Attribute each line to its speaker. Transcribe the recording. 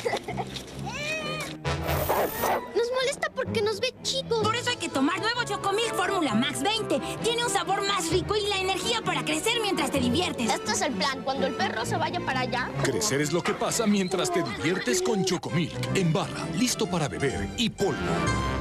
Speaker 1: Nos molesta porque nos ve chicos.
Speaker 2: Por eso hay que tomar nuevo Chocomilk Fórmula Max 20. Tiene un sabor más rico y la energía para crecer mientras te diviertes.
Speaker 1: Este es el plan. Cuando el perro se vaya para allá...
Speaker 3: Crecer es lo que pasa mientras te diviertes con Chocomilk. En barra, listo para beber y polvo.